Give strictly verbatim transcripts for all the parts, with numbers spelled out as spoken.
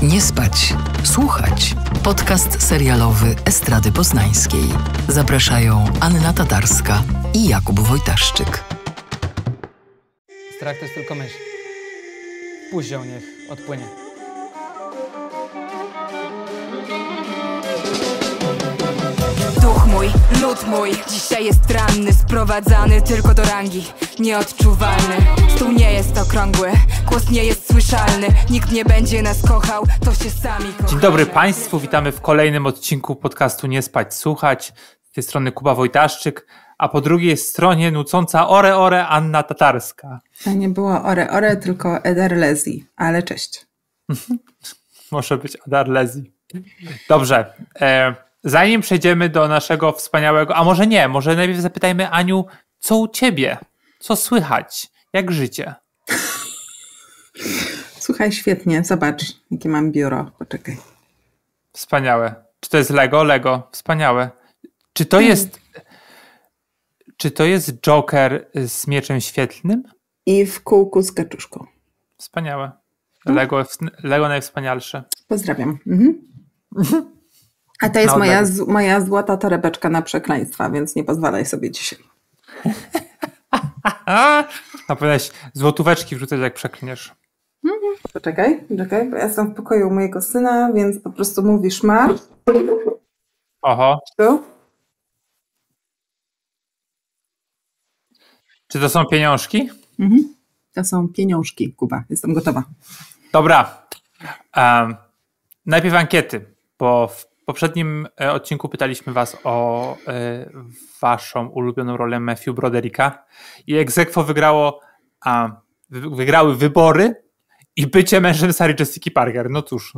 Nie spać, słuchać. Podcast serialowy Estrady Poznańskiej. Zapraszają Anna Tatarska i Jakub Wojtaszczyk. Strach to jest tylko myśl. Puść ją, niech odpłynie. Duch mój, lud mój, dzisiaj jest ranny, sprowadzany tylko do rangi, nieodczuwalny. Stół nie jest okrągły, głos nie jest słyszalny, nikt nie będzie nas kochał, to się sami kochamy. Dzień dobry Państwu, witamy w kolejnym odcinku podcastu Nie spać, słuchać. Z tej strony Kuba Wojtaszczyk, a po drugiej stronie nucąca ore ore Anna Tatarska. To nie było ore ore, tylko Ederlezi, ale cześć. Może być Ederlezi. Dobrze, e, zanim przejdziemy do naszego wspaniałego, a może nie, może najpierw zapytajmy Aniu, co u Ciebie? Co słychać? Jak życie? Słuchaj, świetnie, zobacz, jakie mam biuro, poczekaj. Wspaniałe. Czy to jest Lego? Lego, wspaniałe. Czy to hmm. jest czy to jest Joker z mieczem świetlnym? I w kółku z kaczuszką. Wspaniałe. Lego, Lego najwspanialsze. Pozdrawiam. Mhm. A to jest no, moja, z, moja złota torebeczka na przekleństwa, więc nie pozwalaj sobie dzisiaj. No powinieneś złotóweczki wrzucać, jak przeklniesz. Mhm. Poczekaj, poczekaj, bo ja jestem w pokoju mojego syna, więc po prostu mówisz marsz. Oho. Tu? Czy to są pieniążki? Mhm. To są pieniążki, Kuba. Jestem gotowa. Dobra. Um, najpierw ankiety, bo w poprzednim odcinku pytaliśmy was o y, waszą ulubioną rolę Matthew Brodericka i ex aequo wygrało, a, wy, wygrały wybory i bycie mężem Sarah Jessica Parker. No cóż,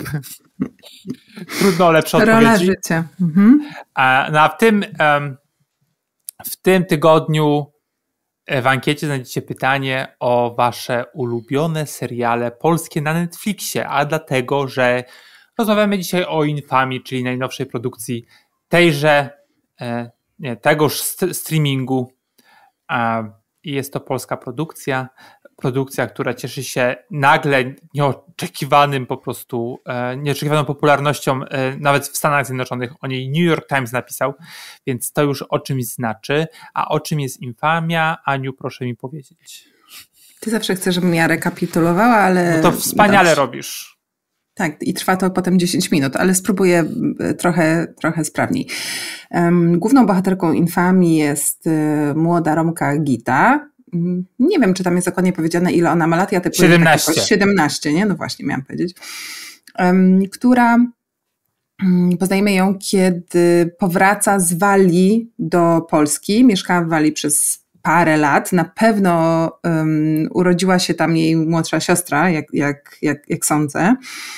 trudno o lepsze odpowiedzi. Rola życia. Mhm. A, no a w tym, um, w tym tygodniu w ankiecie znajdziecie pytanie o wasze ulubione seriale polskie na Netflixie, a dlatego, że rozmawiamy dzisiaj o Infamii, czyli najnowszej produkcji tejże, nie, tegoż streamingu. I jest to polska produkcja, produkcja, która cieszy się nagle nieoczekiwanym po prostu, nieoczekiwaną popularnością, nawet w Stanach Zjednoczonych. O niej New York Times napisał, więc to już o czymś znaczy. A o czym jest Infamia? Aniu, proszę mi powiedzieć. Ty zawsze chcesz, żebym ja rekapitulowała, ale... No to wspaniale dobrze robisz. Tak, i trwa to potem dziesięć minut, ale spróbuję trochę, trochę sprawniej. Um, główną bohaterką Infamii jest y, młoda Romka Gita. Nie wiem, czy tam jest dokładnie powiedziane, ile ona ma lat. Ja siedemnaście. Tak siedemnaście, nie? No właśnie, miałam powiedzieć. Um, która, um, poznajemy ją, kiedy powraca z Walii do Polski. Mieszkała w Walii przez parę lat. Na pewno um, urodziła się tam jej młodsza siostra, jak, jak, jak, jak sądzę.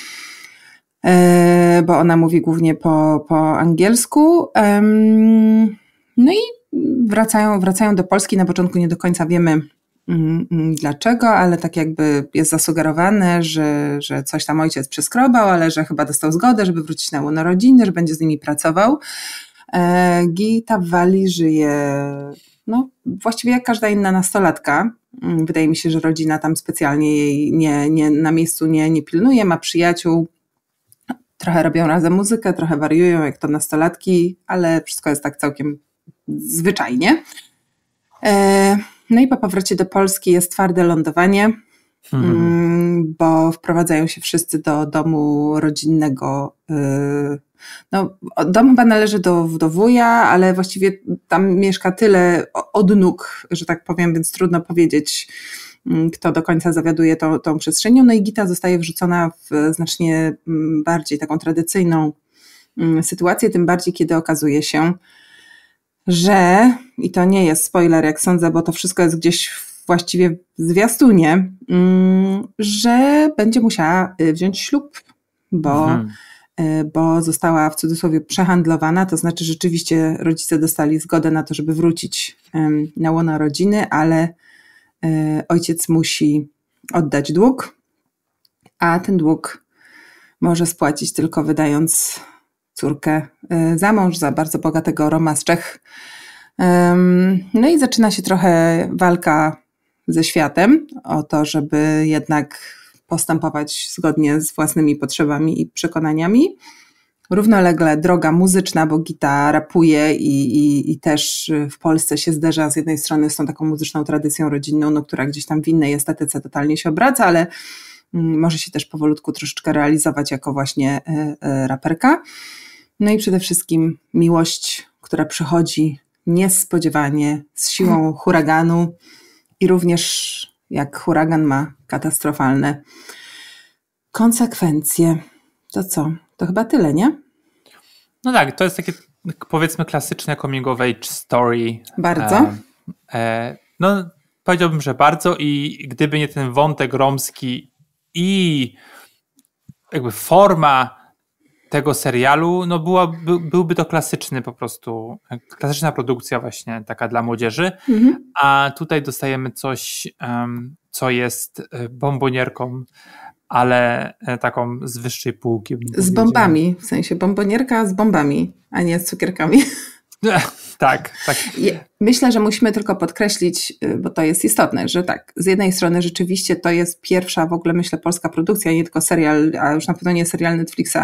E, bo ona mówi głównie po, po angielsku. Um, no i Wracają, wracają do Polski, na początku nie do końca wiemy mm, dlaczego, ale tak jakby jest zasugerowane, że, że coś tam ojciec przeskrobał, ale że chyba dostał zgodę, żeby wrócić na łono rodziny, że będzie z nimi pracował. E, Gita w Walii żyje no, właściwie jak każda inna nastolatka. Wydaje mi się, że rodzina tam specjalnie jej nie, nie, na miejscu nie, nie pilnuje, ma przyjaciół. Trochę robią razem muzykę, trochę wariują jak to nastolatki, ale wszystko jest tak całkiem zwyczajnie. No i po powrocie do Polski jest twarde lądowanie, mhm. bo wprowadzają się wszyscy do domu rodzinnego. No, dom chyba należy do, do wuja, ale właściwie tam mieszka tyle odnóg, że tak powiem, więc trudno powiedzieć, kto do końca zawiaduje tą, tą przestrzenią. No i Gita zostaje wrzucona w znacznie bardziej taką tradycyjną sytuację, tym bardziej kiedy okazuje się, że, i to nie jest spoiler jak sądzę, bo to wszystko jest gdzieś właściwie w zwiastunie, że będzie musiała wziąć ślub, bo, mhm. bo została w cudzysłowie przehandlowana, to znaczy rzeczywiście rodzice dostali zgodę na to, żeby wrócić na łono rodziny, ale ojciec musi oddać dług, a ten dług może spłacić tylko wydając córkę za mąż, za bardzo bogatego Roma z Czech. No i zaczyna się trochę walka ze światem o to, żeby jednak postępować zgodnie z własnymi potrzebami i przekonaniami. Równolegle droga muzyczna, bo Gita rapuje i, i, i też w Polsce się zderza z jednej strony z tą taką muzyczną tradycją rodzinną, no, która gdzieś tam w innej estetyce totalnie się obraca, ale może się też powolutku troszeczkę realizować jako właśnie raperka. No i przede wszystkim miłość, która przychodzi niespodziewanie, z siłą huraganu i również jak huragan ma katastrofalne konsekwencje. To co? To chyba tyle, nie? No tak, to jest takie powiedzmy klasyczne coming of age story. Bardzo. E, e, no powiedziałbym, że bardzo i gdyby nie ten wątek romski i jakby forma tego serialu, no była, by, byłby to klasyczny po prostu, klasyczna produkcja właśnie taka dla młodzieży, mhm. a tutaj dostajemy coś, um, co jest bombonierką, ale taką z wyższej półki. Z bombami, w sensie bombonierka z bombami, a nie z cukierkami. Tak, tak. Myślę, że musimy tylko podkreślić, bo to jest istotne, że tak, z jednej strony rzeczywiście to jest pierwsza w ogóle, myślę, polska produkcja, nie tylko serial, a już na pewno nie serial Netflixa,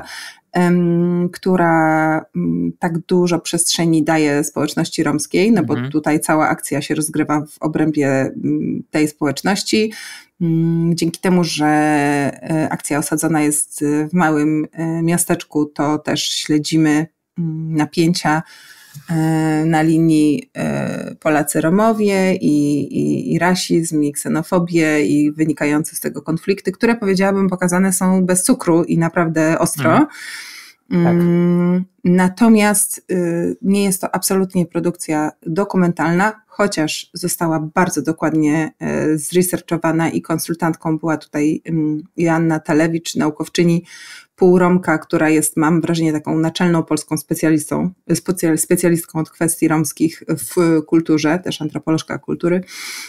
um, która um, tak dużo przestrzeni daje społeczności romskiej, no mhm. bo tutaj cała akcja się rozgrywa w obrębie um, tej społeczności. Um, dzięki temu, że um, akcja osadzona jest w małym um, miasteczku, to też śledzimy um, napięcia na linii Polacy-Romowie i, i, i rasizm, i ksenofobię i wynikające z tego konflikty, które powiedziałabym pokazane są bez cukru i naprawdę ostro. Mm. Tak. Natomiast nie jest to absolutnie produkcja dokumentalna, chociaż została bardzo dokładnie zresearchowana i konsultantką była tutaj Joanna Talewicz, naukowczyni półromka, która jest, mam wrażenie, taką naczelną polską specjalistą, specjalistką od kwestii romskich w kulturze, też antropolożka kultury.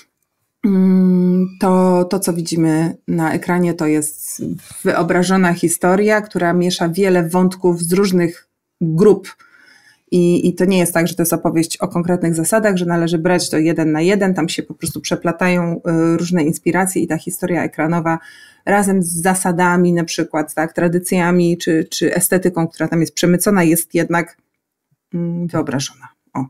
To, to, co widzimy na ekranie, to jest wyobrażona historia, która miesza wiele wątków z różnych grup. I, I to nie jest tak, że to jest opowieść o konkretnych zasadach, że należy brać to jeden na jeden, tam się po prostu przeplatają różne inspiracje i ta historia ekranowa razem z zasadami na przykład, tak, tradycjami czy, czy estetyką, która tam jest przemycona, jest jednak wyobrażona. O.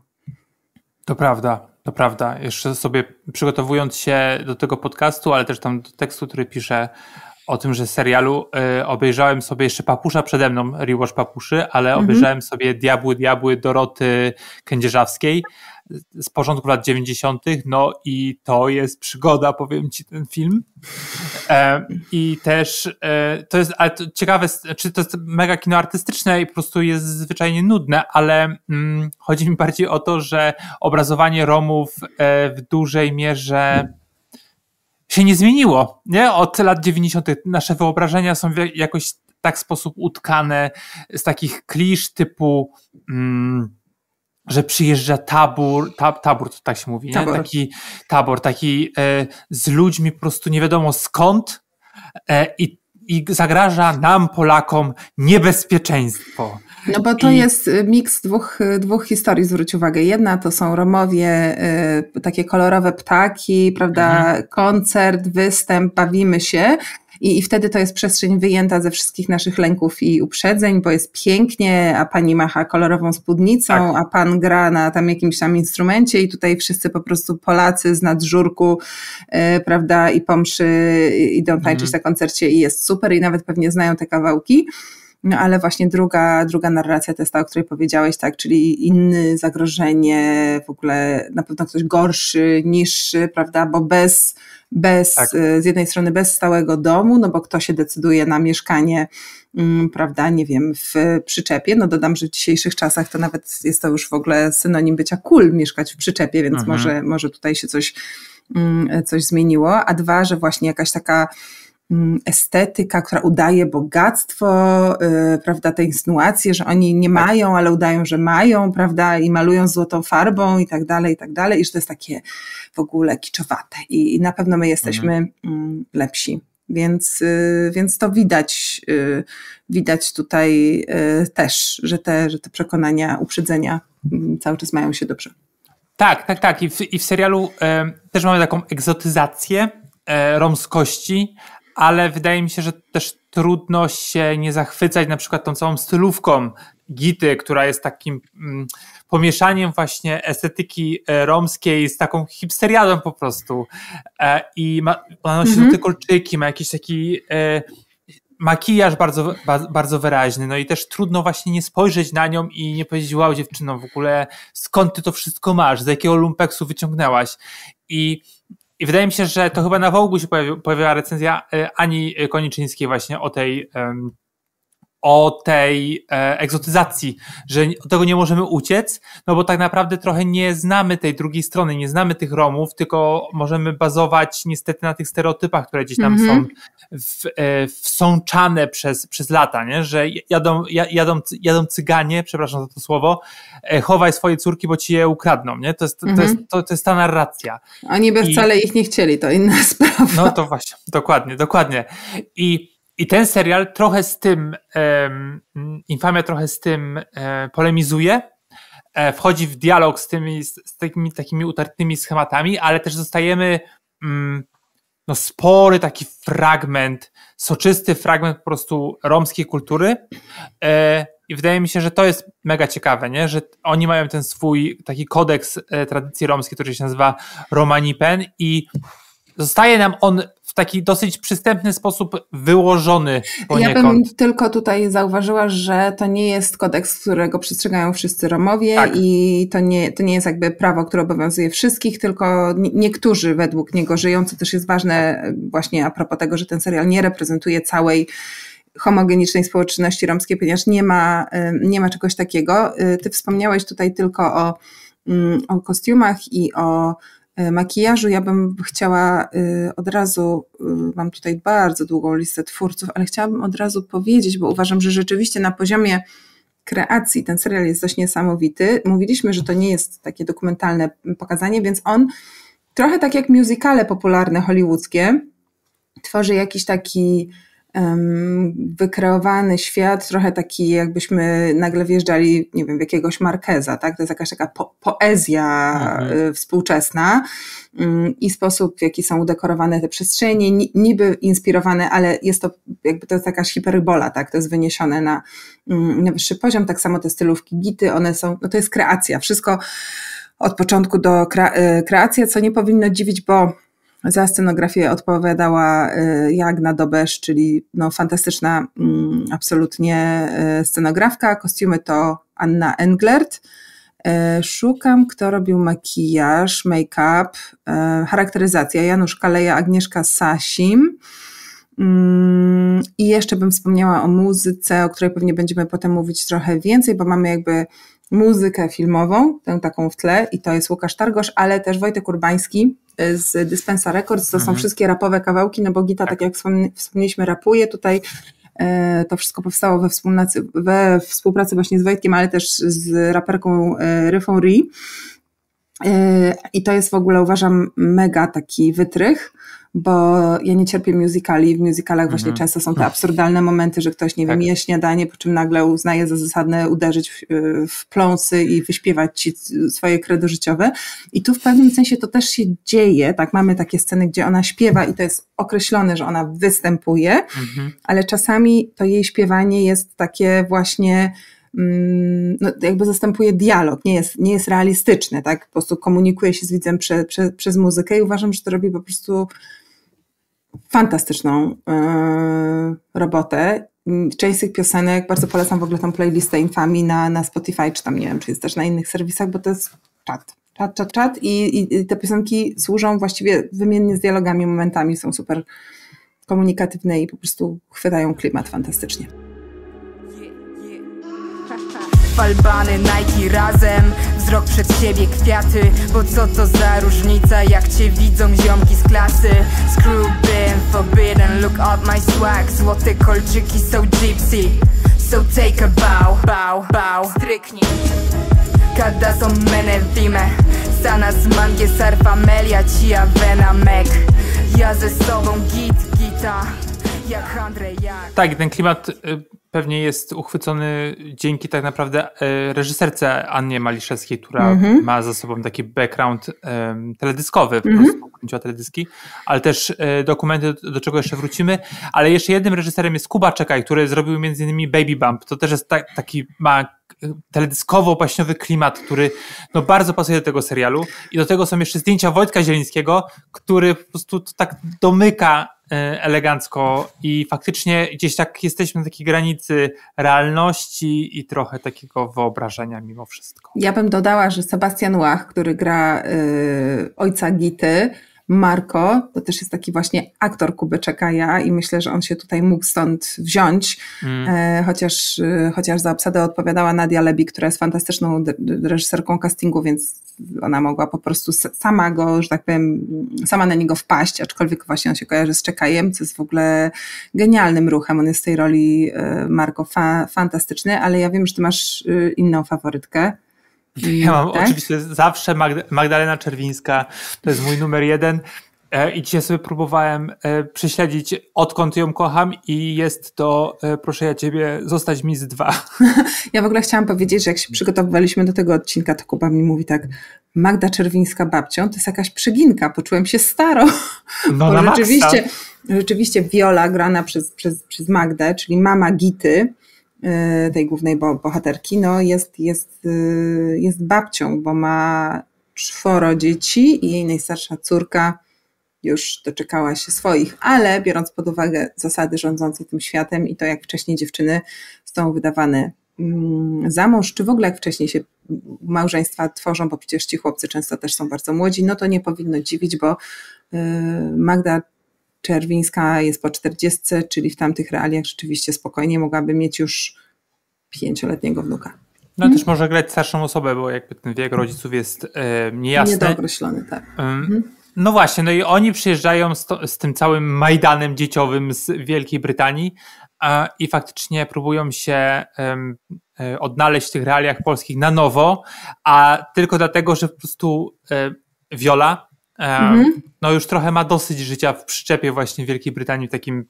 To prawda, to prawda. Jeszcze sobie przygotowując się do tego podcastu, ale też tam do tekstu, który piszę o tym, że serialu y, obejrzałem sobie jeszcze Papusza przede mną, rewatch Papuszy, ale mhm. obejrzałem sobie Diabły, Diabły Doroty Kędzierzawskiej z początku lat dziewięćdziesiątych, no i to jest przygoda, powiem ci, ten film. E, I też e, to jest, ale to ciekawe, czy to jest mega kino artystyczne i po prostu jest zwyczajnie nudne, ale mm, chodzi mi bardziej o to, że obrazowanie Romów e, w dużej mierze się nie zmieniło, nie? Od lat dziewięćdziesiątych nasze wyobrażenia są w jakoś tak sposób utkane z takich klisz typu mm, że przyjeżdża tabór, tab, tabór to tak się mówi, nie? Tabor. Taki tabor, taki e, z ludźmi po prostu nie wiadomo skąd e, i, i zagraża nam, Polakom, niebezpieczeństwo. No bo to I... jest miks dwóch, dwóch historii, zwróć uwagę. Jedna to są Romowie, y, takie kolorowe ptaki, prawda, mhm. koncert, występ, bawimy się. I, I wtedy to jest przestrzeń wyjęta ze wszystkich naszych lęków i uprzedzeń, bo jest pięknie, a pani macha kolorową spódnicą, tak. a pan gra na tam jakimś tam instrumencie i tutaj wszyscy po prostu Polacy z nadżurku, yy, prawda, i po mszy idą tańczyć mhm. na koncercie i jest super i nawet pewnie znają te kawałki. No ale właśnie druga, druga narracja to jest ta, o której powiedziałeś, tak, czyli inne zagrożenie, w ogóle na pewno ktoś gorszy, niższy, prawda, bo bez, bez tak. z jednej strony bez stałego domu, no bo kto się decyduje na mieszkanie, um, prawda, nie wiem, w przyczepie, no dodam, że w dzisiejszych czasach to nawet jest to już w ogóle synonim bycia cool mieszkać w przyczepie, więc mhm. może, może tutaj się coś, um, coś zmieniło, a dwa, że właśnie jakaś taka estetyka, która udaje bogactwo, yy, prawda, te insynuacje, że oni nie mają, ale udają, że mają, prawda, i malują złotą farbą i tak dalej, i tak dalej, i że to jest takie w ogóle kiczowate i, i na pewno my jesteśmy mhm. y, lepsi, więc, y, więc to widać, y, widać tutaj y, też, że te, że te przekonania, uprzedzenia y, cały czas mają się dobrze. Tak, tak, tak i w, i w serialu y, też mamy taką egzotyzację y, romskości, ale wydaje mi się, że też trudno się nie zachwycać na przykład tą całą stylówką Gity, która jest takim mm, pomieszaniem właśnie estetyki e, romskiej z taką hipsteriadą po prostu. E, I ma, ona nosi mm-hmm. te kolczyki, ma jakiś taki e, makijaż bardzo, ba, bardzo wyraźny, no i też trudno właśnie nie spojrzeć na nią i nie powiedzieć: wow, dziewczyno, w ogóle skąd ty to wszystko masz, z jakiego lumpeksu wyciągnęłaś? I I wydaje mi się, że to chyba na Vogue'u się pojawi, pojawiła recenzja Ani Koniczyńskiej właśnie o tej, um, o tej e, egzotyzacji, że od tego nie możemy uciec, no bo tak naprawdę trochę nie znamy tej drugiej strony, nie znamy tych Romów, tylko możemy bazować niestety na tych stereotypach, które gdzieś tam mm-hmm. są w, e, wsączane przez, przez lata, nie? Że jadą, jadą, jadą cyganie, przepraszam za to słowo, e, chowaj swoje córki, bo ci je ukradną, nie? To jest, mm-hmm. to jest, to, to jest ta narracja. Oni by wcale I, ich nie chcieli, to inna sprawa. No to właśnie, dokładnie, dokładnie. I I ten serial trochę z tym, um, Infamia trochę z tym um, polemizuje, e, wchodzi w dialog z tymi, z, z takimi, takimi utartymi schematami, ale też dostajemy um, no, spory taki fragment, soczysty fragment po prostu romskiej kultury e, i wydaje mi się, że to jest mega ciekawe, nie? Że oni mają ten swój taki kodeks e, tradycji romskiej, który się nazywa Romanipen i zostaje nam on w taki dosyć przystępny sposób wyłożony poniekąd. Ja bym tylko tutaj zauważyła, że to nie jest kodeks, którego przestrzegają wszyscy Romowie tak. i to nie, to nie jest jakby prawo, które obowiązuje wszystkich, tylko niektórzy według niego żyją, co też jest ważne właśnie a propos tego, że ten serial nie reprezentuje całej homogenicznej społeczności romskiej, ponieważ nie ma, nie ma czegoś takiego. Ty wspomniałeś tutaj tylko o, o kostiumach i o makijażu. Ja bym chciała od razu, mam tutaj bardzo długą listę twórców, ale chciałabym od razu powiedzieć, bo uważam, że rzeczywiście na poziomie kreacji ten serial jest dość niesamowity. Mówiliśmy, że to nie jest takie dokumentalne pokazanie, więc on trochę tak jak musicale popularne hollywoodzkie tworzy jakiś taki um, wykreowany świat, trochę taki jakbyśmy nagle wjeżdżali, nie wiem, w jakiegoś Marqueza, tak? To jest jakaś taka po- poezja mhm. współczesna um, i sposób, w jaki są udekorowane te przestrzenie, ni- niby inspirowane, ale jest to jakby to jest jakaś hiperbola, tak? To jest wyniesione na, um, na wyższy poziom, tak samo te stylówki Gity, one są, no to jest kreacja, wszystko od początku do kre- kreacja, co nie powinno dziwić, bo za scenografię odpowiadała Jagna Dobesz, czyli no fantastyczna absolutnie scenografka. Kostiumy to Anna Englert. Szukam, kto robił makijaż, make-up, charakteryzacja Janusz Kaleja, Agnieszka Sasim. I jeszcze bym wspomniała o muzyce, o której pewnie będziemy potem mówić trochę więcej, bo mamy jakby muzykę filmową, tę taką w tle i to jest Łukasz Targosz, ale też Wojtek Urbański z Dispensa Records, to mhm. są wszystkie rapowe kawałki, no bo Gita, tak jak wspomnieliśmy, rapuje, tutaj e, to wszystko powstało we współpracy, we współpracy właśnie z Wojtkiem, ale też z raperką e, Ryfą Ri e, i to jest w ogóle, uważam, mega taki wytrych, bo ja nie cierpię musicali, w musicalach mhm. właśnie często są te absurdalne momenty, że ktoś, nie tak. wiem, je śniadanie, po czym nagle uznaje za zasadne uderzyć w, w pląsy i wyśpiewać ci swoje credo życiowe i tu w pewnym sensie to też się dzieje, tak, mamy takie sceny, gdzie ona śpiewa i to jest określone, że ona występuje, mhm. ale czasami to jej śpiewanie jest takie właśnie no, jakby zastępuje dialog, nie jest, nie jest realistyczne, tak, po prostu komunikuje się z widzem prze, prze, przez muzykę i uważam, że to robi po prostu fantastyczną yy, robotę. Część z tych piosenek, bardzo polecam w ogóle tą playlistę Infamii na, na Spotify, czy tam nie wiem, czy jest też na innych serwisach, bo to jest czat, czat, czat, czat i, i, i te piosenki służą właściwie wymiennie z dialogami, momentami, są super komunikatywne i po prostu chwytają klimat fantastycznie. Falbany, Nike razem, wzrok przed siebie, kwiaty, bo co to za różnica, jak cię widzą ziomki z klasy. Screw been forbidden, look at my swag, złote kolczyki so gypsy, so take a bow, bow, bow, stryknij. Kada są mene vime, sana z mangie sarfa melia, cia vena mek, ja ze sobą git, gita, jak Andrzej, jak... Tak, ten klimat... Y- pewnie jest uchwycony dzięki tak naprawdę reżyserce Annie Maliszewskiej, która mm-hmm. ma za sobą taki background um, teledyskowy, po mm-hmm. prostu kręciła teledyski, ale też e, dokumenty, do, do czego jeszcze wrócimy. Ale jeszcze jednym reżyserem jest Kuba Czekaj, który zrobił między innymi Baby Bump. To też jest ta, taki, ma teledyskowo-baśniowy klimat, który no, bardzo pasuje do tego serialu. I do tego są jeszcze zdjęcia Wojtka Zielińskiego, który po prostu tak domyka elegancko i faktycznie gdzieś tak jesteśmy na takiej granicy realności i trochę takiego wyobrażenia mimo wszystko. Ja bym dodała, że Sebastian Łach, który gra y, ojca Gity, Marko, to też jest taki właśnie aktor Kuby Czekaja i myślę, że on się tutaj mógł stąd wziąć, mm. e, chociaż, e, chociaż za obsadę odpowiadała Nadia Lebi, która jest fantastyczną reżyserką castingu, więc ona mogła po prostu sama go, że tak powiem, sama na niego wpaść, aczkolwiek właśnie on się kojarzy z Czekajem, co jest w ogóle genialnym ruchem. On jest w tej roli, e, Marko, fa, fantastyczny, ale ja wiem, że ty masz e, inną faworytkę. Ja mam tak? oczywiście zawsze Magda- Magdalena Czerwińska, to jest mój numer jeden e, i dzisiaj sobie próbowałem e, prześledzić, odkąd ją kocham i jest to, e, proszę ja ciebie, zostać mi z dwa. Ja w ogóle chciałam powiedzieć, że jak się przygotowywaliśmy do tego odcinka, to Kuba mi mówi tak, Magda Czerwińska babcią, to jest jakaś przyginka, poczułem się staro. No na rzeczywiście, rzeczywiście Viola grana przez, przez, przez Magdę, czyli mama Gity, tej głównej bohaterki, no jest, jest, jest babcią, bo ma czworo dzieci i jej najstarsza córka już doczekała się swoich, ale biorąc pod uwagę zasady rządzące tym światem i to, jak wcześniej dziewczyny są wydawane za mąż, czy w ogóle jak wcześniej się małżeństwa tworzą, bo przecież ci chłopcy często też są bardzo młodzi, no to nie powinno dziwić, bo Magda Czerwińska jest po czterdziestce, czyli w tamtych realiach rzeczywiście spokojnie mogłaby mieć już pięcioletniego wnuka. No hmm. też może grać starszą osobę, bo jakby ten wiek rodziców jest e, niejasny. Niedookreślony, tak. Um, hmm. No właśnie, no i oni przyjeżdżają z, to, z tym całym Majdanem dzieciowym z Wielkiej Brytanii a, i faktycznie próbują się um, e, odnaleźć w tych realiach polskich na nowo, a tylko dlatego, że po prostu e, Viola Mm-hmm. no już trochę ma dosyć życia w przyczepie właśnie w Wielkiej Brytanii, w takim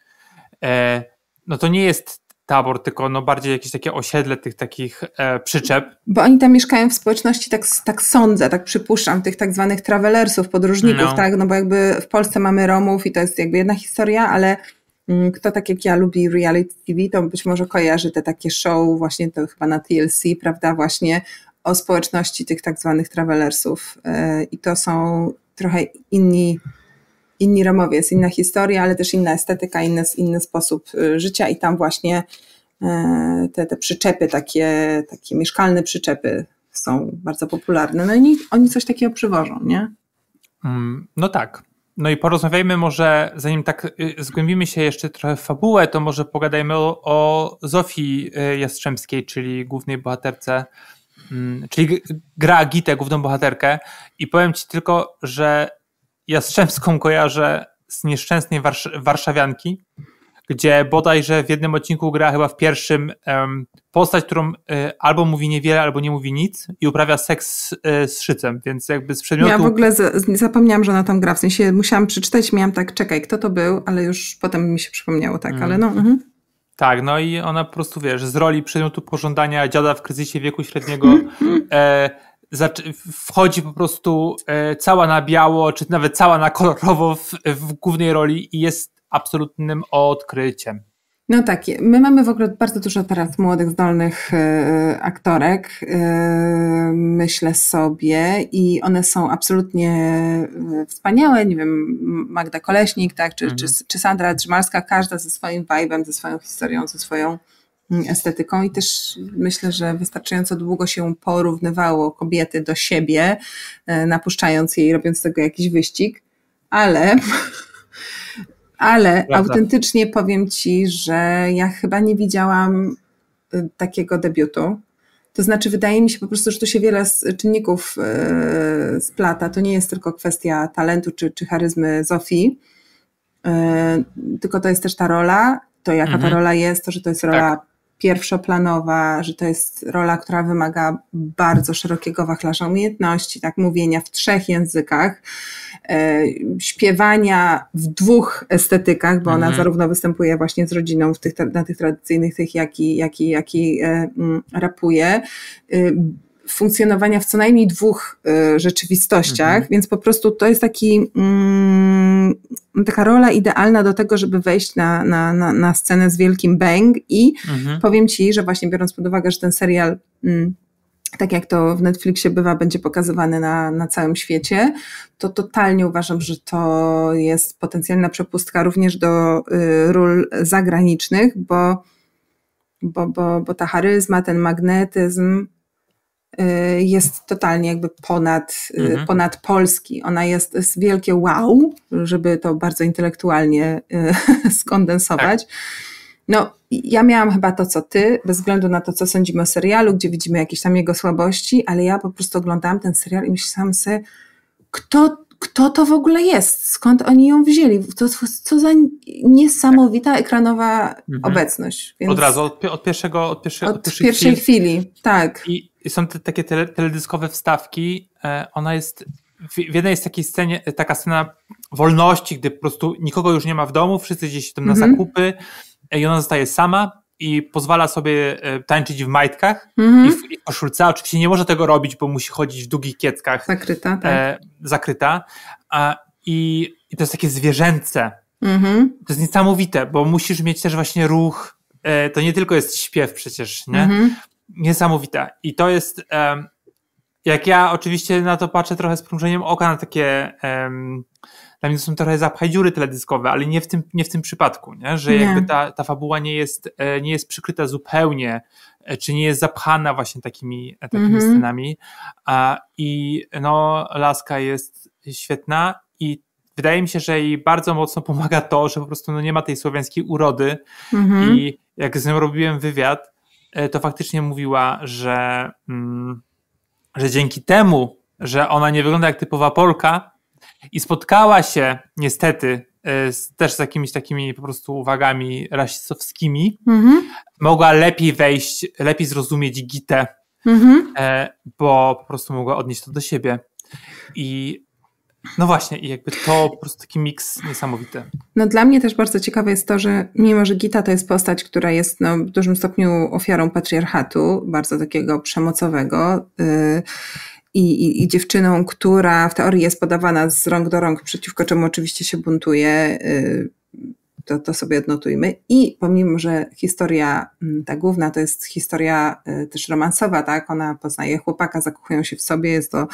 e, no to nie jest tabor, tylko no bardziej jakieś takie osiedle tych takich e, przyczep. Bo oni tam mieszkają w społeczności, tak, tak sądzę, tak przypuszczam, tych tak zwanych travelersów, podróżników, no. tak, no bo jakby w Polsce mamy Romów i to jest jakby jedna historia, ale mm, kto tak jak ja lubi reality T V, to być może kojarzy te takie show właśnie to chyba na T L C, prawda, właśnie o społeczności tych tak zwanych travelersów i to są trochę inni, inni Romowie, jest inna historia, ale też inna estetyka, inny, inny sposób życia i tam właśnie te, te przyczepy, takie, takie mieszkalne przyczepy są bardzo popularne. No i oni coś takiego przywożą, nie? No tak. No i porozmawiajmy może, zanim tak zgłębimy się jeszcze trochę w fabułę, to może pogadajmy o, o Zofii Jastrzębskiej, czyli głównej bohaterce, czyli gra Gitę, główną bohaterkę i powiem ci tylko, że Jastrzębską kojarzę z Nieszczęsnej Warsz- Warszawianki, gdzie bodajże w jednym odcinku gra chyba w pierwszym um, postać, którą y, albo mówi niewiele, albo nie mówi nic i uprawia seks y, z szycem, więc jakby z przedmiotu... Ja w ogóle z, zapomniałam, że ona tam gra, w sensie musiałam przeczytać, miałam tak, czekaj, kto to był, ale już potem mi się przypomniało, tak, mm. ale no... Uh-huh. Tak, no i ona po prostu, wiesz, z roli przedmiotu pożądania dziada w kryzysie wieku średniego e, zac- wchodzi po prostu e, cała na biało, czy nawet cała na kolorowo w, w głównej roli i jest absolutnym odkryciem. No tak, my mamy w ogóle bardzo dużo teraz młodych, zdolnych y, aktorek, y, myślę sobie, i one są absolutnie wspaniałe, nie wiem, Magda Koleśnik, tak, czy, mhm. czy, czy Sandra Drzymalska, każda ze swoim vibe'em, ze swoją historią, ze swoją estetyką i też myślę, że wystarczająco długo się porównywało kobiety do siebie, y, napuszczając je i robiąc z tego jakiś wyścig, ale... Ale Prawda. autentycznie powiem ci, że ja chyba nie widziałam takiego debiutu. To znaczy wydaje mi się po prostu, że tu się wiele czynników yy, splata. To nie jest tylko kwestia talentu czy, czy charyzmy Zofii, yy, tylko to jest też ta rola, to jaka mhm. ta rola jest, to, że to jest rola tak. pierwszoplanowa, że to jest rola, która wymaga bardzo szerokiego wachlarza umiejętności, tak, mówienia w trzech językach, e, śpiewania w dwóch estetykach, bo ona mhm. zarówno występuje właśnie z rodziną w tych, na tych tradycyjnych, tych jak i, jak i, jak i e, rapuje, e, funkcjonowania w co najmniej dwóch y, rzeczywistościach, mhm. więc po prostu to jest taki mm, taka rola idealna do tego, żeby wejść na, na, na, na scenę z wielkim bang i mhm. powiem Ci, że właśnie biorąc pod uwagę, że ten serial mm, tak jak to w Netflixie bywa, będzie pokazywany na, na całym świecie, to totalnie uważam, że to jest potencjalna przepustka również do y, ról zagranicznych, bo, bo, bo, bo ta charyzma, ten magnetyzm jest totalnie jakby ponad, mhm. ponad polski. Ona jest, jest wielkie wow, żeby to bardzo intelektualnie skondensować. Tak. No, ja miałam chyba to, co ty, bez względu na to, co sądzimy o serialu, gdzie widzimy jakieś tam jego słabości, ale ja po prostu oglądałam ten serial i myślałam sobie, kto, kto to w ogóle jest? Skąd oni ją wzięli? To, co za niesamowita tak. ekranowa mhm. obecność. Więc od razu, od, od pierwszego od, pierwszej, od, od pierwszej pierwszej chwili. chwili, tak. I są te takie tele, teledyskowe wstawki. E, ona jest, w, w jednej jest takiej scenie, taka scena wolności, gdy po prostu nikogo już nie ma w domu, wszyscy gdzieś tam na mhm. zakupy i ona zostaje sama i pozwala sobie tańczyć w majtkach mhm. i, w, i w koszulce. Oczywiście nie może tego robić, bo musi chodzić w długich kieckach. Zakryta, tak. E, zakryta. A, i, I to jest takie zwierzęce. Mhm. To jest niesamowite, bo musisz mieć też właśnie ruch. E, to nie tylko jest śpiew przecież, nie? Mhm. Niesamowita. I to jest, um, jak ja oczywiście na to patrzę trochę z przymrużeniem oka, na takie, um, dla mnie to są trochę zapchaj dziury teledyskowe, ale nie w tym, nie w tym przypadku, nie? Że nie. jakby ta, ta fabuła nie jest, nie jest przykryta zupełnie, czy nie jest zapchana właśnie takimi, takimi mm-hmm. scenami. A, I no, laska jest świetna i wydaje mi się, że jej bardzo mocno pomaga to, że po prostu no, nie ma tej słowiańskiej urody mm-hmm. i jak z nią robiłem wywiad, to faktycznie mówiła, że, mm, że dzięki temu, że ona nie wygląda jak typowa Polka i spotkała się niestety z, też z jakimiś takimi po prostu uwagami rasistowskimi, mm-hmm. mogła lepiej wejść, lepiej zrozumieć Gitę, mm-hmm. e, bo po prostu mogła odnieść to do siebie. I no właśnie, i jakby to po prostu taki miks niesamowity. No dla mnie też bardzo ciekawe jest to, że mimo, że Gita to jest postać, która jest no, w dużym stopniu ofiarą patriarchatu, bardzo takiego przemocowego yy, i, i dziewczyną, która w teorii jest podawana z rąk do rąk, przeciwko czemu oczywiście się buntuje, yy, to, to sobie odnotujmy. I pomimo, że historia ta główna to jest historia yy, też romansowa, tak? Ona poznaje chłopaka, zakochują się w sobie, jest to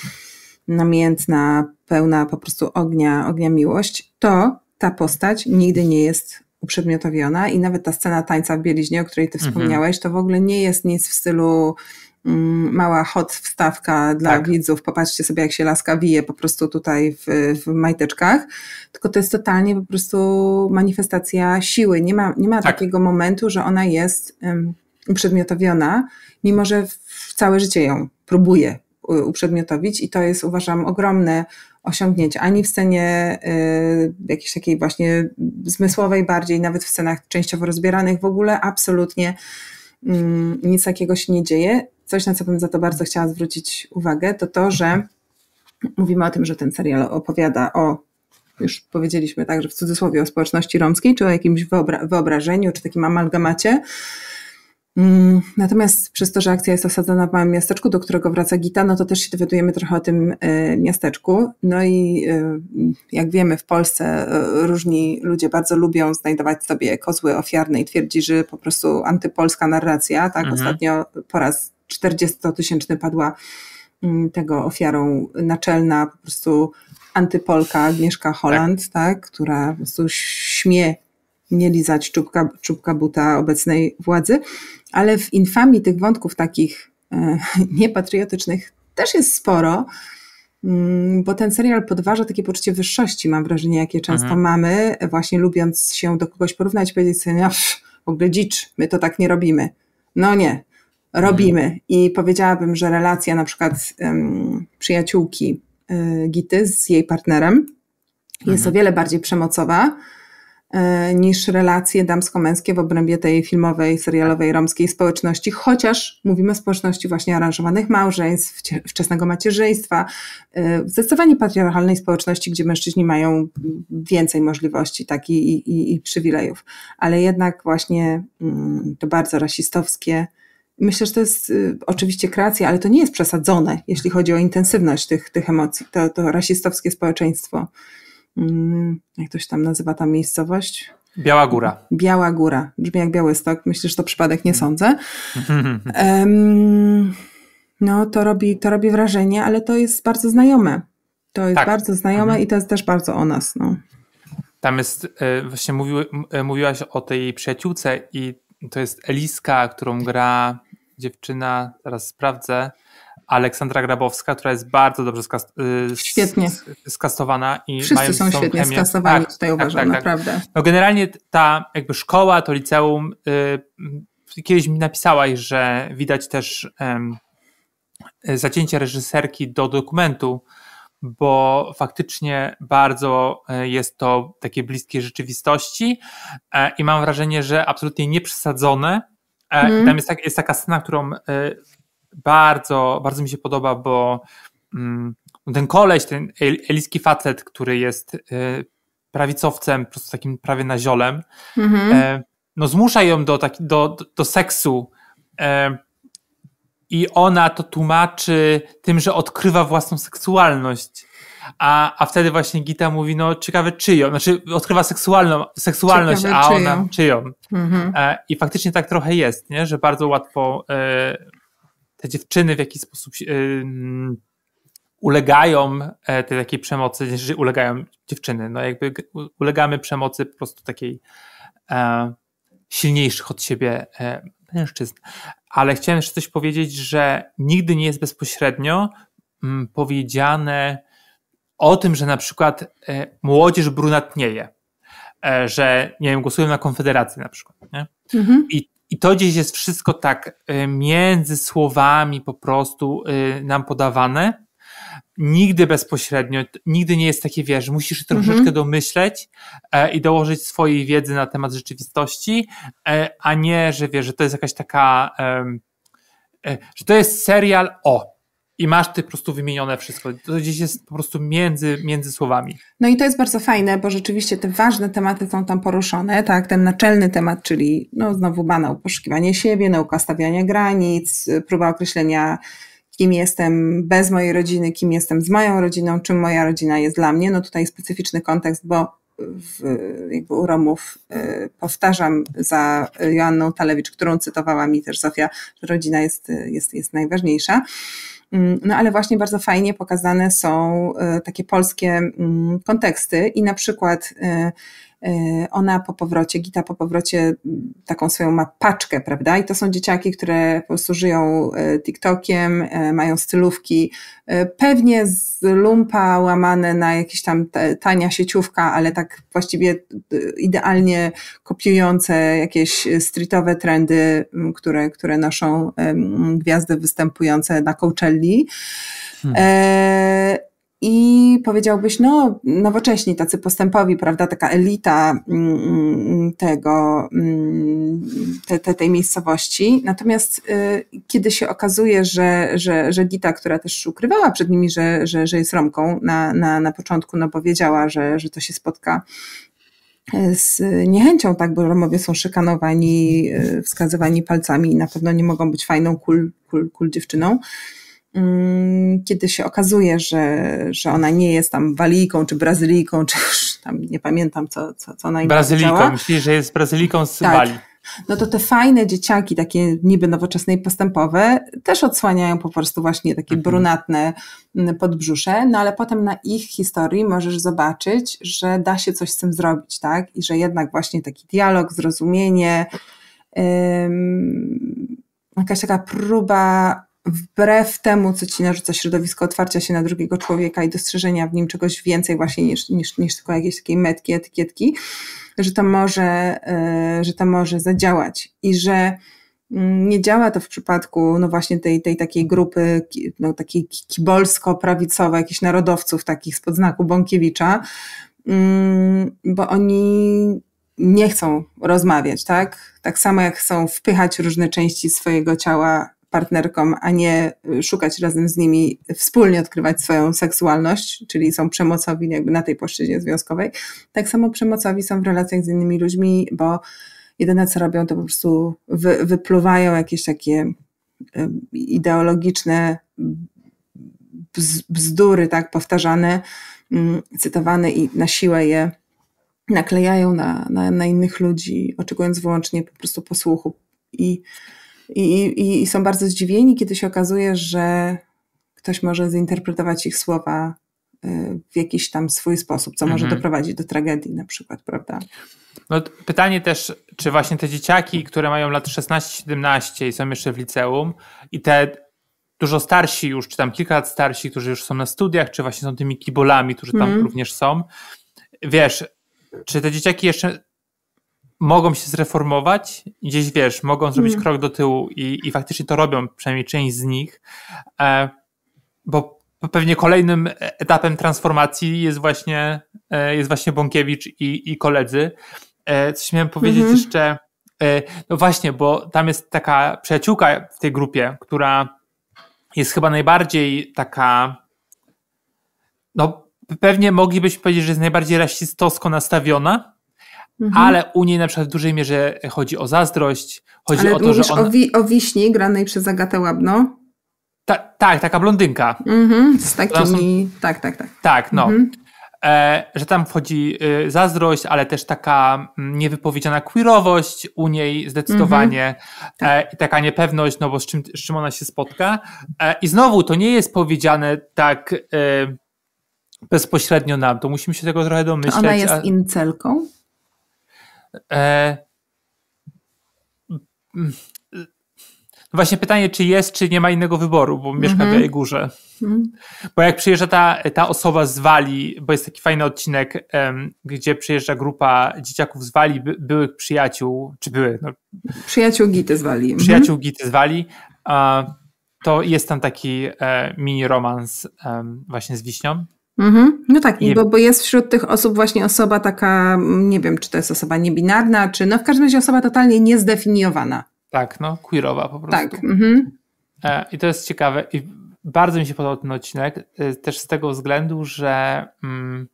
namiętna, pełna po prostu ognia, ognia miłość, to ta postać nigdy nie jest uprzedmiotowiona i nawet ta scena tańca w bieliźnie, o której ty wspomniałeś, to w ogóle nie jest nic w stylu mm, mała hot wstawka dla tak. widzów, popatrzcie sobie jak się laska wije po prostu tutaj w, w majteczkach, tylko to jest totalnie po prostu manifestacja siły. Nie ma, nie ma tak. takiego momentu, że ona jest um, uprzedmiotowiona, mimo że w całe życie ją próbuje uprzedmiotowić i to jest, uważam, ogromne osiągnięcie. Ani w scenie y, jakiejś takiej właśnie zmysłowej bardziej, nawet w scenach częściowo rozbieranych w ogóle absolutnie y, nic takiego się nie dzieje. Coś, na co bym za to bardzo chciała zwrócić uwagę, to to, że mówimy o tym, że ten serial opowiada o, już powiedzieliśmy tak, że w cudzysłowie o społeczności romskiej, czy o jakimś wyobra- wyobrażeniu, czy takim amalgamacie. Natomiast przez to, że akcja jest osadzona w małym miasteczku, do którego wraca Gita, no to też się dowiadujemy trochę o tym y, miasteczku. No i y, jak wiemy, w Polsce y, różni ludzie bardzo lubią znajdować sobie kozły ofiarne i twierdzi, że po prostu antypolska narracja, tak? Mhm. Ostatnio po raz czterdziestotysięczny padła y, tego ofiarą naczelna po prostu antypolka Agnieszka Holland, tak. tak? Która po prostu śmie nie lizać czubka, czubka buta obecnej władzy, ale w infamii tych wątków takich e, niepatriotycznych też jest sporo, mm, bo ten serial podważa takie poczucie wyższości, mam wrażenie, jakie często mhm. mamy, właśnie lubiąc się do kogoś porównać i powiedzieć sobie, no, w ogóle dzicz, my to tak nie robimy. No nie, robimy. Mhm. I powiedziałabym, że relacja na przykład um, przyjaciółki y, Gity z jej partnerem jest mhm. o wiele bardziej przemocowa, niż relacje damsko-męskie w obrębie tej filmowej, serialowej, romskiej społeczności, chociaż mówimy o społeczności właśnie aranżowanych małżeństw, wczesnego macierzyństwa, zdecydowanie patriarchalnej społeczności, gdzie mężczyźni mają więcej możliwości tak, i, i, i przywilejów, ale jednak właśnie to bardzo rasistowskie. Myślę, że to jest y, oczywiście kreacja, ale to nie jest przesadzone, jeśli chodzi o intensywność tych, tych emocji. To, to rasistowskie społeczeństwo, mm, jak to się tam nazywa ta miejscowość? Biała Góra. Biała Góra. Brzmi jak Białystok. Myślę, że to przypadek, nie sądzę. um, no to robi, to robi wrażenie, ale to jest bardzo znajome. To jest tak. bardzo znajome mhm. i to jest też bardzo o nas. No. Tam jest, właśnie mówiły, mówiłaś o tej przyjaciółce i to jest Eliska, którą gra dziewczyna, teraz sprawdzę, Aleksandra Grabowska, która jest bardzo dobrze skast, Świetnie. skastowana. I Wszyscy mają są świetnie chemię. skastowani tak, tutaj, uważam, tak, tak, naprawdę. Tak. No generalnie ta jakby szkoła, to liceum, y, kiedyś mi napisałaś, że widać też y, zacięcie reżyserki do dokumentu, bo faktycznie bardzo jest to takie bliskie rzeczywistości i mam wrażenie, że absolutnie nieprzesadzone. Mm. Tam jest, tak, jest taka scena, którą bardzo, bardzo mi się podoba, bo ten koleś, ten eliski facet, który jest prawicowcem, po prostu takim prawie naziolem, mm-hmm. no zmusza ją do, taki, do, do, do seksu. I ona to tłumaczy tym, że odkrywa własną seksualność. A, a wtedy właśnie Gita mówi, no ciekawe czyją. Znaczy odkrywa seksualną, seksualność, ciekawe a czyją. ona czyją. Mhm. E, I faktycznie tak trochę jest, nie? Że bardzo łatwo e, te dziewczyny w jakiś sposób e, ulegają e, tej takiej przemocy, że ulegają dziewczyny. No jakby ulegamy przemocy po prostu takiej e, silniejszych od siebie e, mężczyzn. Ale chciałem jeszcze coś powiedzieć, że nigdy nie jest bezpośrednio mm, powiedziane o tym, że na przykład e, młodzież brunatnieje, e, że nie wiem, głosują na Konfederację na przykład. Nie? Mhm. I, I to gdzieś jest wszystko tak e, między słowami po prostu e, nam podawane. Nigdy bezpośrednio, nigdy nie jest takie, wiesz, musisz troszeczkę mhm. domyśleć e, i dołożyć swojej wiedzy na temat rzeczywistości, e, a nie, że wiesz, że to jest jakaś taka, e, e, że to jest serial o i masz ty po prostu wymienione wszystko. To gdzieś jest po prostu między, między słowami. No i to jest bardzo fajne, bo rzeczywiście te ważne tematy są tam poruszone, tak, ten naczelny temat, czyli no znowu banał, poszukiwanie siebie, nauka stawiania granic, próba określenia kim jestem bez mojej rodziny, kim jestem z moją rodziną, czym moja rodzina jest dla mnie. No tutaj specyficzny kontekst, bo w, jakby u Romów y, powtarzam za Joanną Talewicz, którą cytowała mi też Zofia, że rodzina jest, jest, jest najważniejsza. No ale właśnie bardzo fajnie pokazane są y, takie polskie y, konteksty i na przykład y, ona po powrocie, Gita po powrocie taką swoją ma paczkę, prawda? I to są dzieciaki, które po prostu żyją TikTokiem, mają stylówki, pewnie z lumpa łamane na jakieś tam tania sieciówka, ale tak właściwie idealnie kopiujące jakieś streetowe trendy, które, które noszą gwiazdy występujące na Coachelli. Hmm. E- I powiedziałbyś, no nowocześni, tacy postępowi, prawda, taka elita tego, te, te, tej miejscowości. Natomiast y, kiedy się okazuje, że, że, że Gita, która też ukrywała przed nimi, że, że, że jest Romką na, na, na początku, no bo wiedziała, że, że to się spotka z niechęcią, tak, bo Romowie są szykanowani, wskazywani palcami i na pewno nie mogą być fajną, cool, cool, cool dziewczyną. Kiedy się okazuje, że, że ona nie jest tam Walijką, czy Brazylijką, czy już tam nie pamiętam, co, co, co ona im Brazylijką, powiedziała. myślisz, że jest Brazylijką z tak. Walii. No to te fajne dzieciaki, takie niby nowoczesne i postępowe, też odsłaniają po prostu właśnie takie mhm. brunatne podbrzusze, no ale potem na ich historii możesz zobaczyć, że da się coś z tym zrobić, tak? I że jednak właśnie taki dialog, zrozumienie, ym, jakaś taka próba wbrew temu, co ci narzuca środowisko, otwarcia się na drugiego człowieka i dostrzeżenia w nim czegoś więcej właśnie niż, niż, niż tylko jakiejś takiej metki, etykietki, że to może, że to może zadziałać i że nie działa to w przypadku no właśnie tej, tej takiej grupy no takiej kibolsko-prawicowej, jakichś narodowców takich spod znaku Bąkiewicza, bo oni nie chcą rozmawiać, tak? Tak samo jak chcą wpychać różne części swojego ciała partnerkom, a nie szukać razem z nimi, wspólnie odkrywać swoją seksualność, czyli są przemocowi jakby na tej płaszczyźnie związkowej. Tak samo przemocowi są w relacjach z innymi ludźmi, bo jedyne co robią to po prostu wy, wypluwają jakieś takie ideologiczne bzdury, tak, powtarzane, cytowane i na siłę je naklejają na, na, na innych ludzi, oczekując wyłącznie po prostu posłuchu. I, i, i, i są bardzo zdziwieni, kiedy się okazuje, że ktoś może zinterpretować ich słowa w jakiś tam swój sposób, co może mhm. doprowadzić do tragedii na przykład, prawda? No, pytanie też, czy właśnie te dzieciaki, które mają lat szesnaście siedemnaście i są jeszcze w liceum i te dużo starsi już, czy tam kilka lat starsi, którzy już są na studiach, czy właśnie są tymi kibolami, którzy tam mm. również są, wiesz, czy te dzieciaki jeszcze mogą się zreformować i gdzieś, wiesz, mogą zrobić mm. krok do tyłu i, i faktycznie to robią, przynajmniej część z nich, e, bo pewnie kolejnym etapem transformacji jest właśnie, e, jest właśnie Bąkiewicz i, i koledzy. E, coś miałem powiedzieć mm-hmm. jeszcze, e, no właśnie, bo tam jest taka przyjaciółka w tej grupie, która jest chyba najbardziej taka, no pewnie moglibyśmy powiedzieć, że jest najbardziej rasistowsko nastawiona, mhm. ale u niej na przykład w dużej mierze chodzi o zazdrość, chodzi ale o to, że on... o, wi- o Wiśni granej przez Agatę Łabno? Ta, tak, taka blondynka. Mhm, z takimi, są... tak, tak, tak. Tak, no. Mhm. E, że tam wchodzi y, zazdrość, ale też taka m, niewypowiedziana queerowość u niej zdecydowanie mm-hmm. e, i taka niepewność, no bo z czym, z czym ona się spotka. E, I znowu to nie jest powiedziane tak e, bezpośrednio nam, to musimy się tego trochę domyśleć. To ona jest a... incelką? E, No właśnie pytanie, czy jest, czy nie ma innego wyboru, bo mieszka mm-hmm. w Białej Górze. Mm. Bo jak przyjeżdża ta, ta osoba z Walii, bo jest taki fajny odcinek, um, gdzie przyjeżdża grupa dzieciaków z Walii, by, byłych przyjaciół, czy były? No, przyjaciół Gity z Walii. Przyjaciół mm-hmm. Gity z Walii. Uh, to jest tam taki e, mini romans um, właśnie z Wiśnią. Mm-hmm. No tak, I... bo, bo jest wśród tych osób właśnie osoba taka, nie wiem, czy to jest osoba niebinarna, czy no w każdym razie osoba totalnie niezdefiniowana. Tak, no, queerowa po prostu. Tak. Mm-hmm. E, I to jest ciekawe. I bardzo mi się podobał ten odcinek, e, też z tego względu, że mm,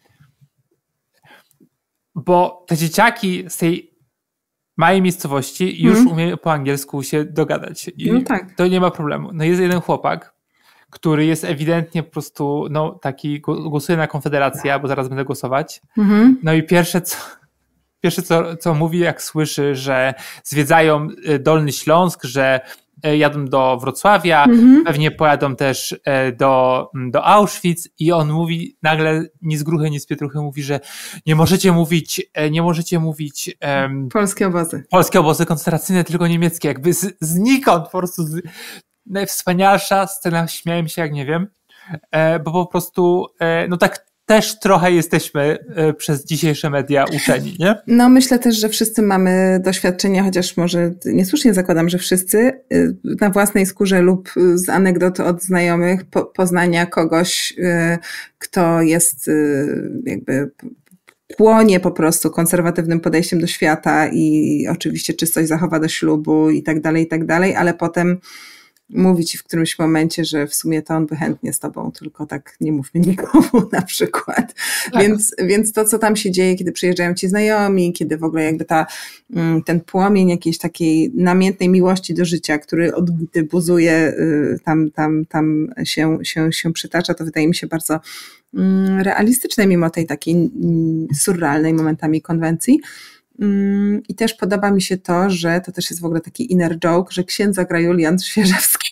bo te dzieciaki z tej małej miejscowości już mm. umieją po angielsku się dogadać. I no tak. to nie ma problemu. No jest jeden chłopak, który jest ewidentnie po prostu no, taki, głosuje na Konfederację, bo zaraz będę głosować. Mm-hmm. No i pierwsze co Pierwsze, co, co mówi, jak słyszy, że zwiedzają Dolny Śląsk, że jadą do Wrocławia, mm-hmm. pewnie pojadą też do, do Auschwitz i on mówi nagle, ni z gruchy, ni z pietruchy, mówi, że nie możecie mówić, nie możecie mówić um, polskie obozy. Polskie obozy koncentracyjne, tylko niemieckie, jakby z, znikąd po prostu z, najwspanialsza scena, śmiałem się jak nie wiem, bo po prostu no tak też trochę jesteśmy y, przez dzisiejsze media uczeni, nie? No myślę też, że wszyscy mamy doświadczenia, chociaż może niesłusznie zakładam, że wszyscy y, na własnej skórze lub z anegdot od znajomych po, poznania kogoś, y, kto jest y, jakby płonie po prostu konserwatywnym podejściem do świata i oczywiście czystość zachowa do ślubu i tak dalej, i tak dalej, ale potem mówi ci w którymś momencie, że w sumie to on by chętnie z tobą, tylko tak nie mówmy nikomu na przykład. Tak. Więc, więc to, co tam się dzieje, kiedy przyjeżdżają ci znajomi, kiedy w ogóle jakby ta, ten płomień jakiejś takiej namiętnej miłości do życia, który od Gity buzuje, tam, tam, tam się, się, się przytacza, to wydaje mi się bardzo realistyczne mimo tej takiej surrealnej momentami konwencji. I też podoba mi się to, że to też jest w ogóle taki inner joke, że księdza gra Julian Świeżewski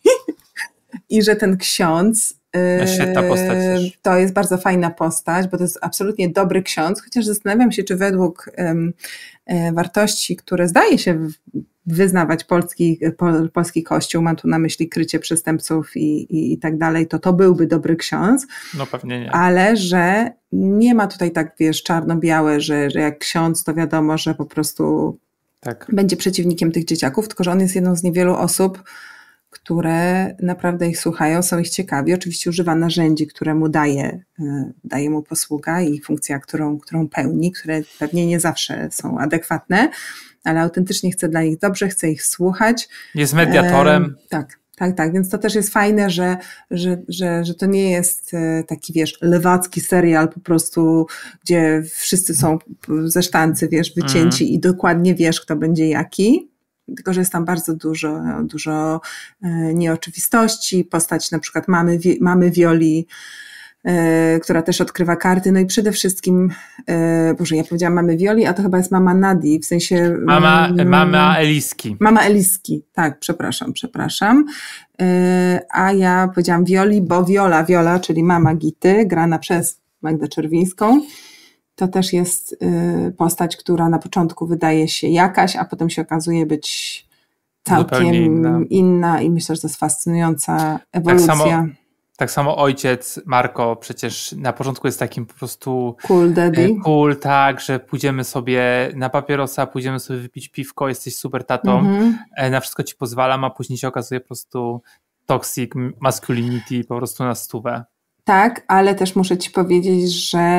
i że ten ksiądz Świetna postać też. To jest bardzo fajna postać, bo to jest absolutnie dobry ksiądz, chociaż zastanawiam się, czy według um, wartości, które zdaje się wyznawać polski, pol, polski kościół, mam tu na myśli krycie przestępców i, i, i tak dalej, to to byłby dobry ksiądz. No pewnie nie. Ale że nie ma tutaj tak, wiesz, czarno-białe, że, że jak ksiądz, to wiadomo, że po prostu tak. będzie przeciwnikiem tych dzieciaków, tylko że on jest jedną z niewielu osób, które naprawdę ich słuchają, są ich ciekawi. Oczywiście używa narzędzi, które mu daje, daje mu posługa i funkcja, którą, którą pełni, które pewnie nie zawsze są adekwatne, ale autentycznie chce dla nich dobrze, chce ich słuchać. Jest mediatorem. E, tak. Tak, tak, więc to też jest fajne, że, że, że, że to nie jest taki, wiesz, lewacki serial po prostu, gdzie wszyscy są ze sztancy, wiesz, wycięci mm. i dokładnie wiesz, kto będzie jaki, tylko że jest tam bardzo dużo, dużo nieoczywistości, postać na przykład mamy, mamy Violi, która też odkrywa karty, no i przede wszystkim, Boże, ja powiedziałam mamy Violi, a to chyba jest mama Nadii, w sensie... Mama, mama Eliski. Mama Eliski, tak, przepraszam, przepraszam. A ja powiedziałam Violi, bo Viola, Viola, czyli mama Gity, grana przez Magdę Czerwińską, to też jest postać, która na początku wydaje się jakaś, a potem się okazuje być całkiem inna. inna i myślę, że to jest fascynująca ewolucja. Tak samo, tak samo ojciec Marko przecież na początku jest takim po prostu cool daddy. Cool, tak, że pójdziemy sobie na papierosa, pójdziemy sobie wypić piwko, jesteś super tatą, mm-hmm. na wszystko ci pozwalam, a później się okazuje po prostu toxic masculinity po prostu na stówę. Tak, ale też muszę ci powiedzieć, że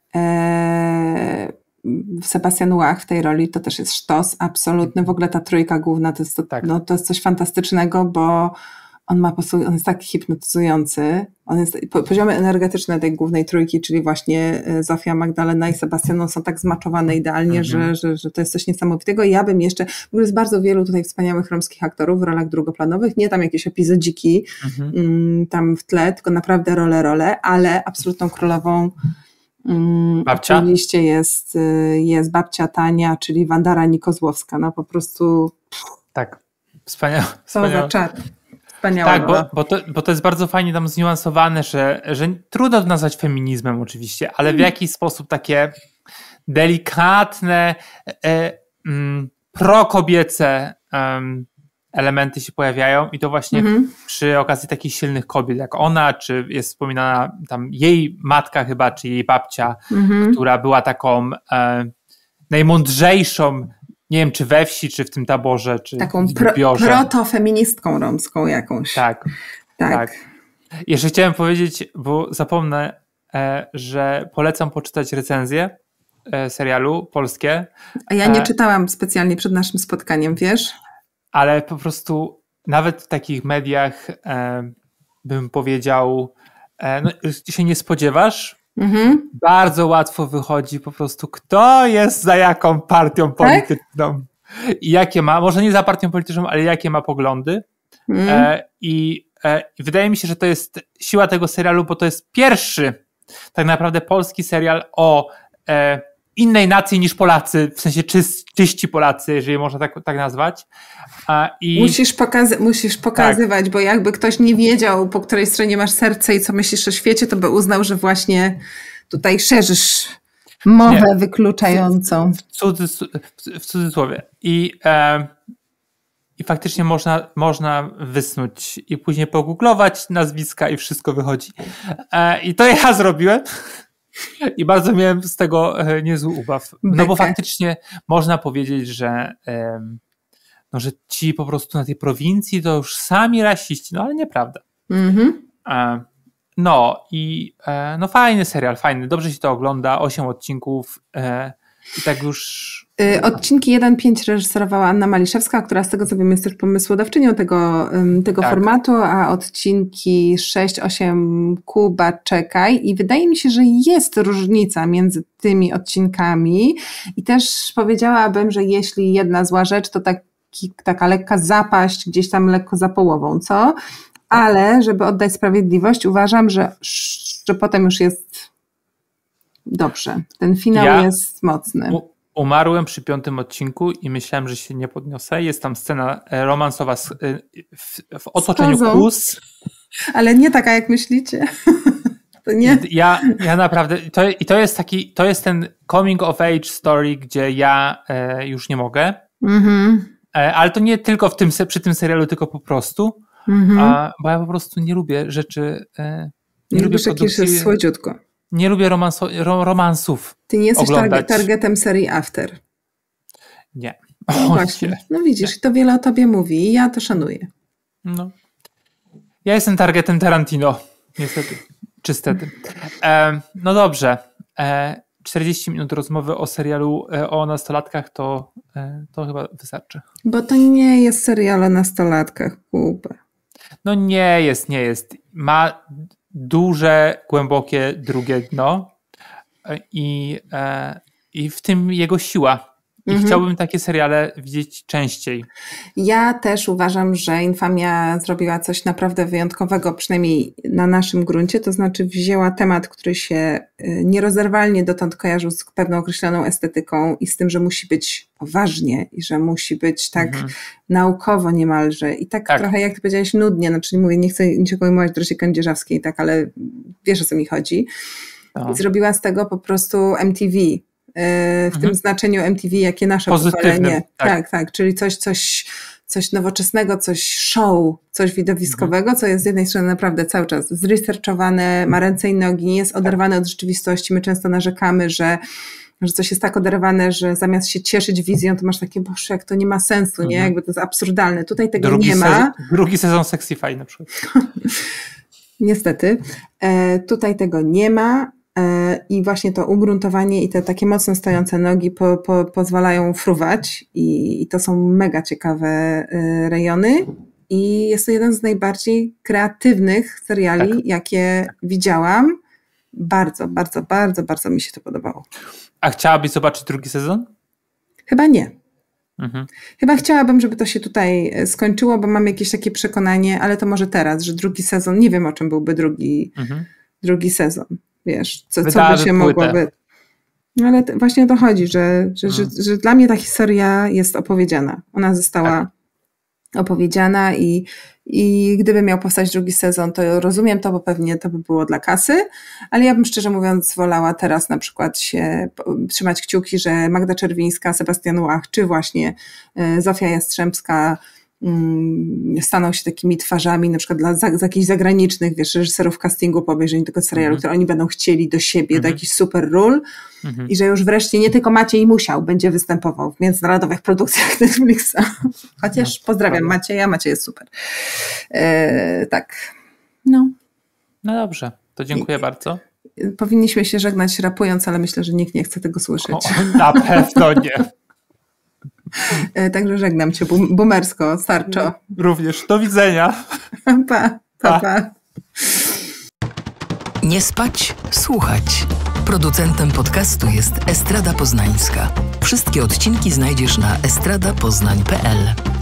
e, Sebastian Łach w tej roli to też jest sztos absolutny, w ogóle ta trójka główna to jest, to, tak. no, to jest coś fantastycznego, bo on ma po prostu, on jest tak hipnotyzujący, on jest, poziomy energetyczne tej głównej trójki, czyli właśnie Zofia, Magdalena i Sebastian, no, są tak zmaczowane idealnie, mm-hmm. że, że, że to jest coś niesamowitego. I ja bym jeszcze, w ogóle jest bardzo wielu tutaj wspaniałych romskich aktorów w rolach drugoplanowych, nie tam jakieś epizodziki mm-hmm. mm, tam w tle, tylko naprawdę role, role, ale absolutną królową mm, babcia? Oczywiście jest, jest babcia Tania, czyli Wandara Nikozłowska, no po prostu tak, wspaniała. Co za czar. Wspaniała. Tak, bo, bo, to, bo to jest bardzo fajnie tam zniuansowane, że, że trudno to nazwać feminizmem oczywiście, ale w jakiś sposób takie delikatne, e, mm, prokobiece um, elementy się pojawiają i to właśnie mhm. przy okazji takich silnych kobiet jak ona, czy jest wspominana tam jej matka chyba, czy jej babcia, mhm. która była taką e, najmądrzejszą, nie wiem, czy we wsi, czy w tym taborze, czy taką w pro, zbiorze. protofeministką romską jakąś. Tak, tak. tak. Jeszcze chciałem powiedzieć, bo zapomnę, e, że polecam poczytać recenzje e, serialu polskie. A ja nie e, czytałam specjalnie przed naszym spotkaniem, wiesz? Ale po prostu nawet w takich mediach e, bym powiedział, e, no, się nie spodziewasz, Mhm. bardzo łatwo wychodzi po prostu, kto jest za jaką partią polityczną tak? i jakie ma, może nie za partią polityczną, ale jakie ma poglądy. Mhm. E, i, e, I wydaje mi się, że to jest siła tego serialu, bo to jest pierwszy tak naprawdę polski serial o e, innej nacji niż Polacy, w sensie czyst, czyści Polacy, jeżeli można tak, tak nazwać. A, i... Musisz, pokazy- musisz pokazywać, tak. bo jakby ktoś nie wiedział, po której stronie masz serce i co myślisz o świecie, to by uznał, że właśnie tutaj szerzysz mowę nie. wykluczającą. W, cudzys- w cudzysłowie. I, e, i faktycznie można, można wysnuć i później pogooglować nazwiska i wszystko wychodzi. E, I to ja zrobiłem. I bardzo miałem z tego e, niezły ubaw. No Bekę. Bo faktycznie można powiedzieć, że, e, no, że ci po prostu na tej prowincji to już sami rasiści, no ale nieprawda. Mm-hmm. E, no i e, no fajny serial, fajny, dobrze się to ogląda, osiem odcinków e, i tak już... Odcinki jeden pięć reżyserowała Anna Maliszewska, która z tego co wiem jest też pomysłodawczynią tego, tego tak. formatu, a odcinki sześć osiem Kuba Czekaj i wydaje mi się, że jest różnica między tymi odcinkami i też powiedziałabym, że jeśli jedna zła rzecz, to taki, taka lekka zapaść gdzieś tam lekko za połową, co? Ale żeby oddać sprawiedliwość, uważam, że, że potem już jest dobrze. Ten finał ja... jest mocny. U- Umarłem przy piątym odcinku i myślałem, że się nie podniosę. Jest tam scena romansowa w, w, w otoczeniu kus. Ale nie taka, jak myślicie. To nie. Ja, ja naprawdę, to, i to jest taki, to jest ten coming of age story, gdzie ja e, już nie mogę. Mm-hmm. E, ale to nie tylko w tym, przy tym serialu, tylko po prostu. Mm-hmm. A, bo ja po prostu nie lubię rzeczy. E, nie, nie lubię produkcji. Jest słodziutko. Nie lubię romanso- ro- romansów. Ty nie jesteś oglądać. targetem serii After. Nie. No właśnie. No widzisz, to wiele o tobie mówi i ja to szanuję. No. Ja jestem targetem Tarantino, niestety, czy stety. E, no dobrze, e, czterdzieści minut rozmowy o serialu e, o nastolatkach to, e, to chyba wystarczy. Bo to nie jest serial o nastolatkach, Kuba. No nie jest, nie jest. Ma duże, głębokie drugie dno e, i, e, i w tym jego siła. I mhm. chciałbym takie seriale widzieć częściej. Ja też uważam, że Infamia zrobiła coś naprawdę wyjątkowego, przynajmniej na naszym gruncie, to znaczy wzięła temat, który się nierozerwalnie dotąd kojarzył z pewną określoną estetyką i z tym, że musi być poważnie i że musi być tak mhm. naukowo niemalże i tak, tak trochę jak ty powiedziałeś nudnie, znaczy nie mówię, nie chcę niczego ujmować Dorocie Kędzierzawskiej, tak, ale wiesz o co mi chodzi. No. I zrobiła z tego po prostu M T V. W mhm. tym znaczeniu M T V, jakie nasze pokolenie. Tak. tak, tak, czyli coś, coś, coś nowoczesnego, coś show, coś widowiskowego, mhm. co jest z jednej strony naprawdę cały czas zresearchowane, ma ręce i nogi, nie jest oderwane tak. od rzeczywistości. My często narzekamy, że, że coś jest tak oderwane, że zamiast się cieszyć wizją, to masz takie, boże, jak to nie ma sensu, mhm. nie? Jakby to jest absurdalne. Tutaj tego drugi nie ma. Sezon, drugi sezon Sexify na przykład. Niestety. E, tutaj tego nie ma. I właśnie to ugruntowanie i te takie mocno stojące nogi po, po, pozwalają fruwać i, i to są mega ciekawe rejony i jest to jeden z najbardziej kreatywnych seriali, tak. jakie tak. widziałam. Bardzo, bardzo, bardzo, bardzo mi się to podobało. A chciałabyś zobaczyć drugi sezon? Chyba nie. Mhm. Chyba chciałabym, żeby to się tutaj skończyło, bo mam jakieś takie przekonanie, ale to może teraz, że drugi sezon, nie wiem o czym byłby drugi, mhm. drugi sezon. Wiesz, co, co by się mogłoby... No ale t- właśnie o to chodzi, że, że, hmm. że, że dla mnie ta historia jest opowiedziana. Ona została tak. opowiedziana i, i gdyby miał powstać drugi sezon, to rozumiem to, bo pewnie to by było dla kasy, ale ja bym szczerze mówiąc wolała teraz na przykład się trzymać kciuki, że Magda Czerwińska, Sebastian Łach, czy właśnie Zofia Jastrzębska staną się takimi twarzami na przykład dla za, za jakichś zagranicznych, wiesz, reżyserów castingu po obejrzeniu tego serialu, mm-hmm. które oni będą chcieli do siebie, mm-hmm. do jakichś super ról mm-hmm. i że już wreszcie nie tylko Maciej Musiał będzie występował w międzynarodowych produkcjach Netflixa. Chociaż no, pozdrawiam prawda. Macieja, Maciej jest super. E, tak. No. No dobrze, to dziękuję I, bardzo. Powinniśmy się żegnać rapując, ale myślę, że nikt nie chce tego słyszeć. O, na pewno nie. Także żegnam cię boomersko, starczo. Również. Do widzenia. Pa, pa, pa. Nie spać, słuchać. Producentem podcastu jest Estrada Poznańska. Wszystkie odcinki znajdziesz na estrada poznań kropka p l.